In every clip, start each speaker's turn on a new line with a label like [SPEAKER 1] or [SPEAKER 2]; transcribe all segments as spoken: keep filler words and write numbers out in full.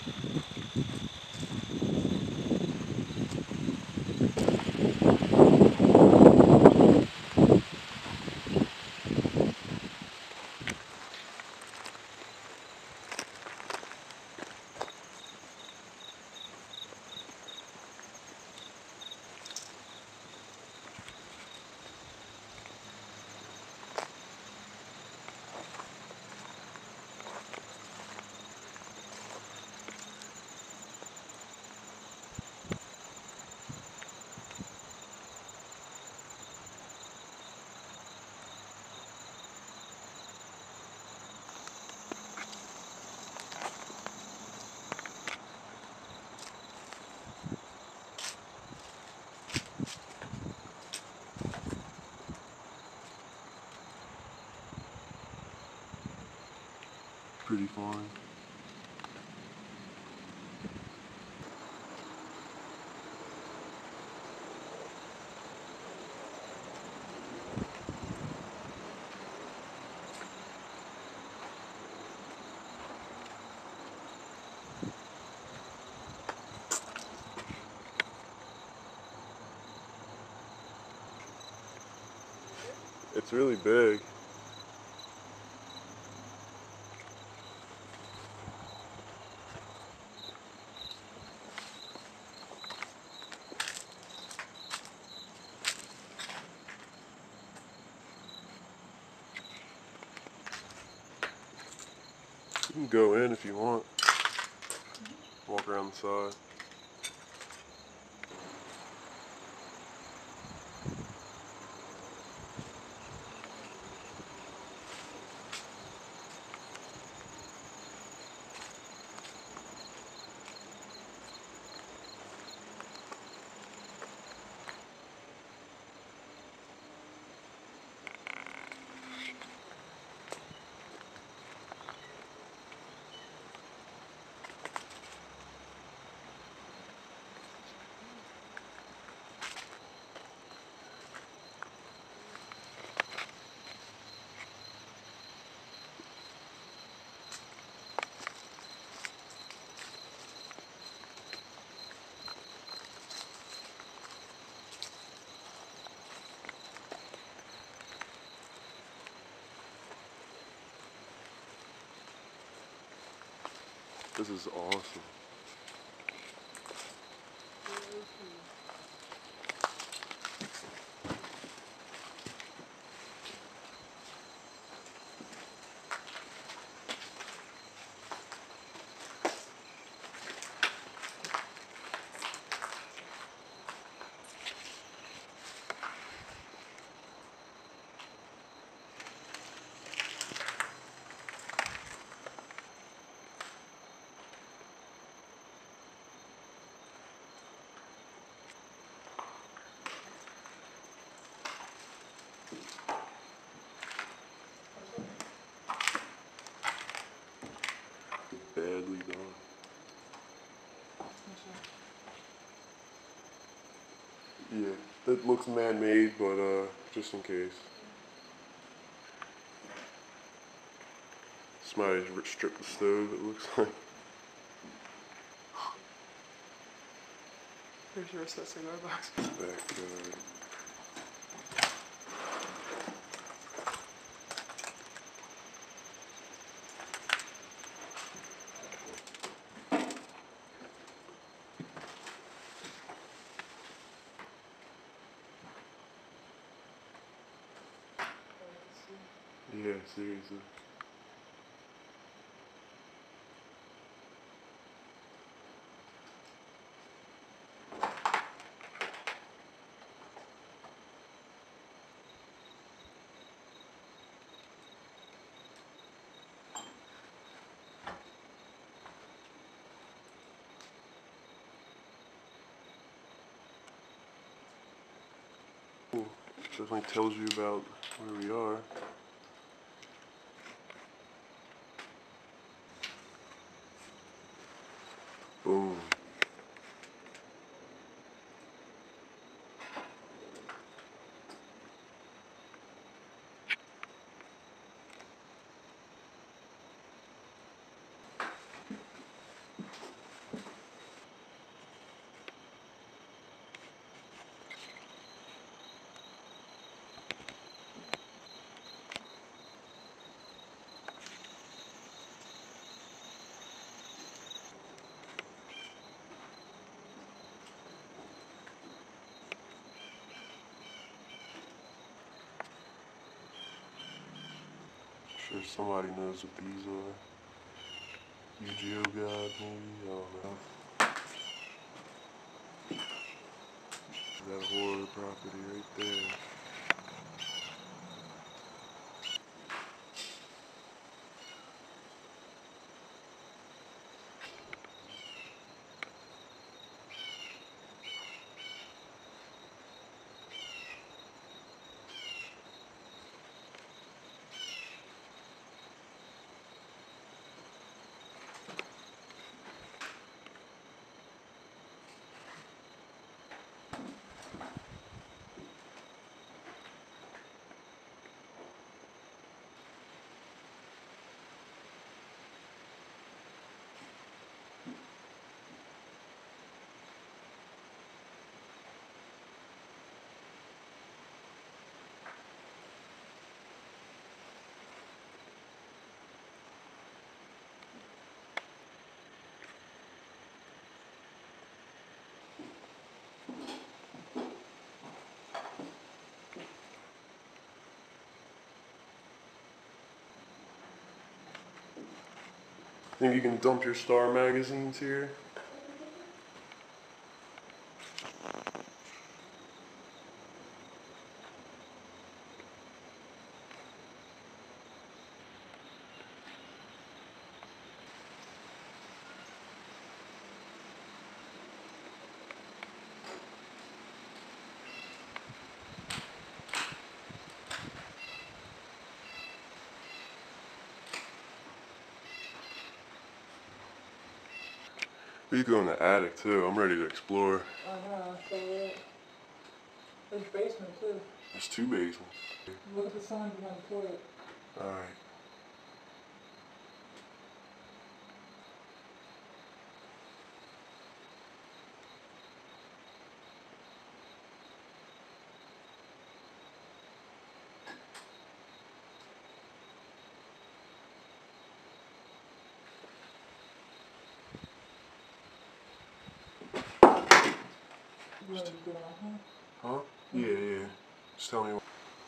[SPEAKER 1] Pretty fine. It's really big. You can go in if you want. Walk around the side. This is awesome. Badly done. Yeah, it looks man-made, but uh, just in case. Somebody stripped the stove, it looks like.
[SPEAKER 2] Pretty sure it's that cigar box.
[SPEAKER 1] Backyard. Yeah, seriously. Cool. Definitely tells you about where we are. Boom. if somebody knows what these are. Yu-Gi-Oh God, maybe? I don't know. That horror property right there. Think you can dump your Star magazines here? We could go in the attic too. I'm ready to explore.
[SPEAKER 2] I know, so it. There's basement too.
[SPEAKER 1] There's two basements.
[SPEAKER 2] Look at the sign behind the toilet.
[SPEAKER 1] Alright.
[SPEAKER 2] You want to go on, huh?
[SPEAKER 1] Huh? Yeah, yeah. Just tell me what.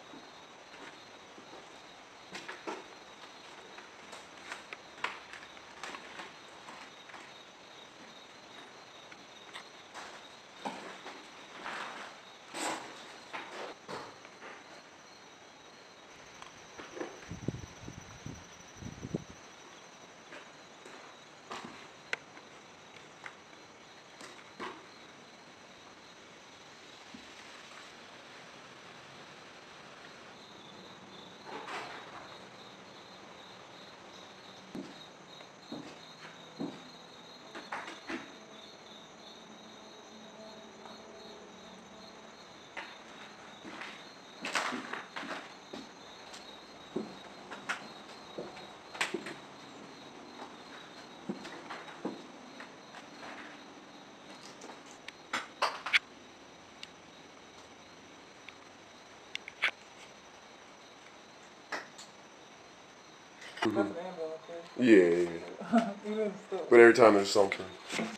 [SPEAKER 2] That's an ambulance,
[SPEAKER 1] Yeah, yeah, yeah.
[SPEAKER 2] even still.
[SPEAKER 1] But every time there's something.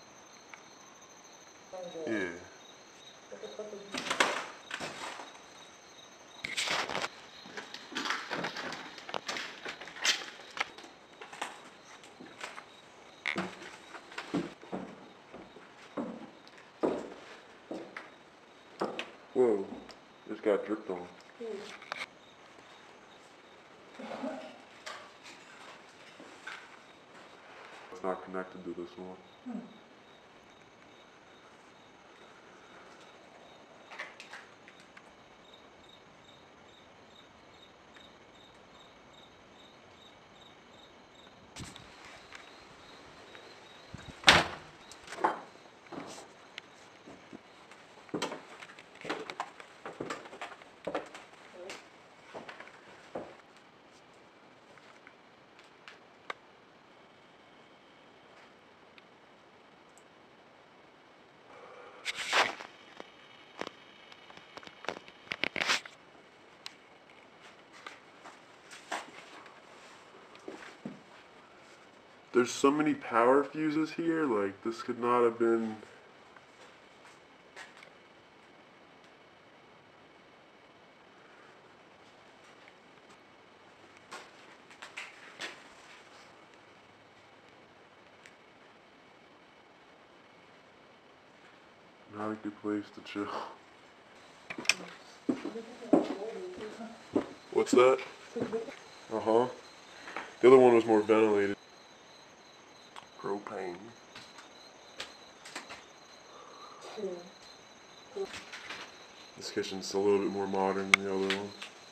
[SPEAKER 1] Yeah.
[SPEAKER 2] What the fuck is this?
[SPEAKER 1] Whoa. Just got dripped on. It's not connected to this one.
[SPEAKER 2] Hmm.
[SPEAKER 1] There's so many power fuses here, like this could not have been. Not a good place to chill. What's that? Uh-huh. The other one was more ventilated. Propane. This kitchen's a little bit more modern than the other one.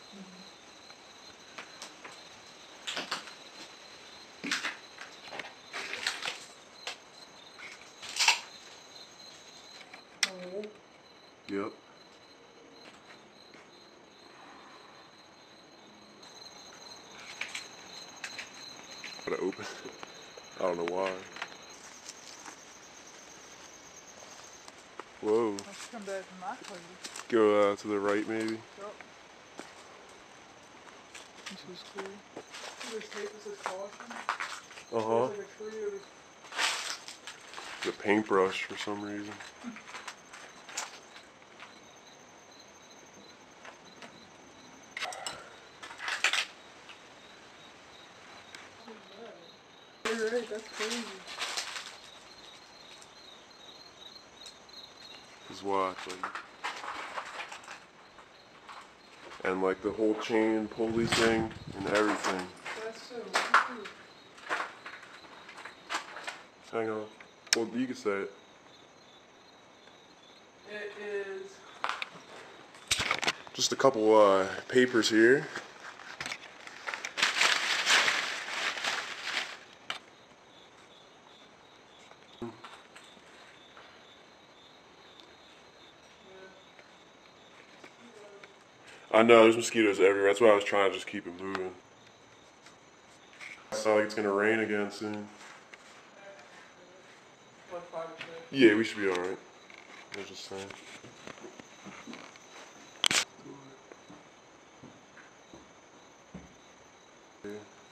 [SPEAKER 1] Yep. Gotta open. I don't know why. Whoa.
[SPEAKER 2] Let's come back to my place.
[SPEAKER 1] Go uh, to the right, maybe.
[SPEAKER 2] Yep. This is cool. This tape that says caution.
[SPEAKER 1] Uh huh.
[SPEAKER 2] There's like a tree or this.
[SPEAKER 1] The paintbrush for some reason.
[SPEAKER 2] You're right, that's crazy.
[SPEAKER 1] Just watch, like, and like the whole chain pulley thing and everything.
[SPEAKER 2] That's so weird.
[SPEAKER 1] Hang on. Well, you can say it.
[SPEAKER 2] It is.
[SPEAKER 1] Just a couple uh, papers here. I know, there's mosquitoes everywhere. That's why I was trying to just keep it moving. It's not like it's gonna rain again soon.
[SPEAKER 2] Like five or six.
[SPEAKER 1] Yeah, we should be alright. I was just saying. Yeah.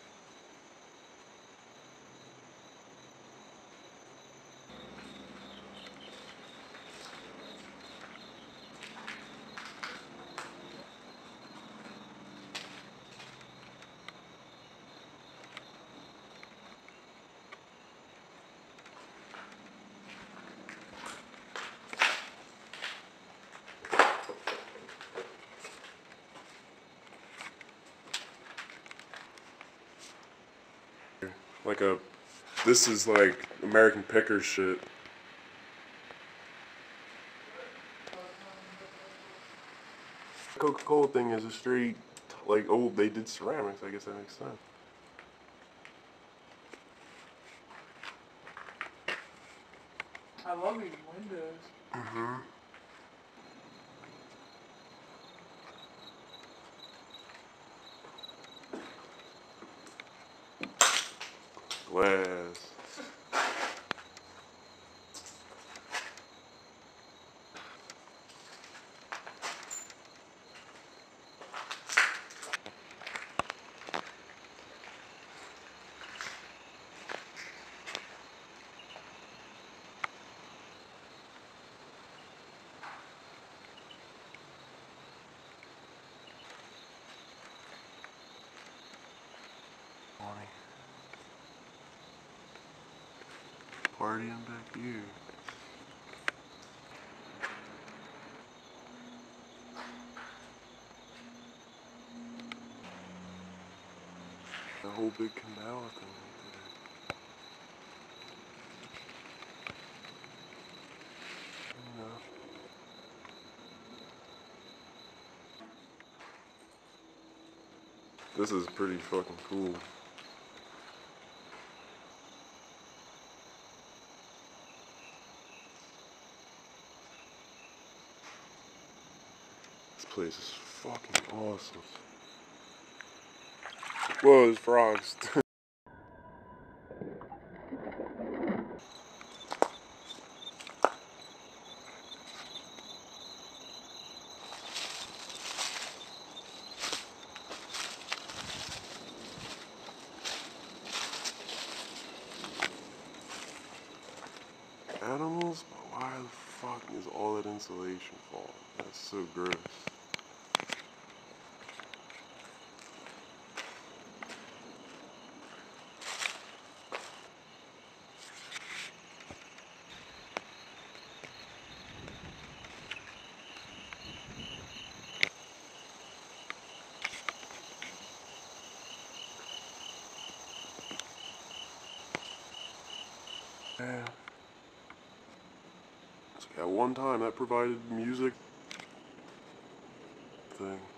[SPEAKER 1] Like a, this is like American Picker shit. Coca-Cola thing is a straight, like, oh, they did ceramics. I guess that makes sense.
[SPEAKER 2] I love these windows.
[SPEAKER 1] Mm-hmm. Glass. Partying back here. The whole big canal thing right there. You know. This is pretty fucking cool. This place is fucking awesome. Whoa, there's frogs. Animals? Why the fuck is all that insulation falling? That's so gross. Yeah. It's like at one time that provided music thing.